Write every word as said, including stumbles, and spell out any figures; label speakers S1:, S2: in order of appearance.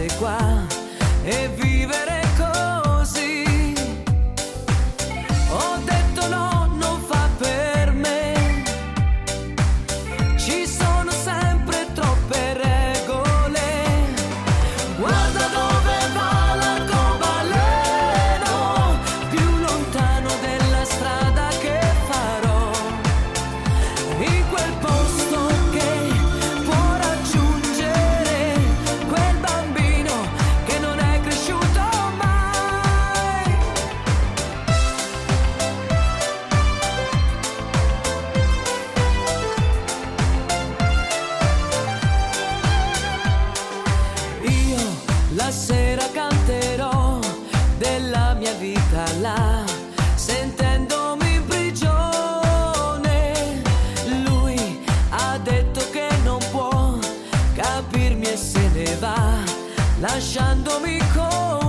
S1: restare qua e vivere così. Ho detto no, non fa per me. Ci sono sempre troppe regole. Guarda dove va l'arcobaleno, più lontano della strada che farò, in quel posto che può raggiungere quel bambino che non è cresciuto mai. Io la sera canterò della mia vita là, sentendomi in prigione. Lui ha detto che non può capirmi e se ne va, lasciandomi con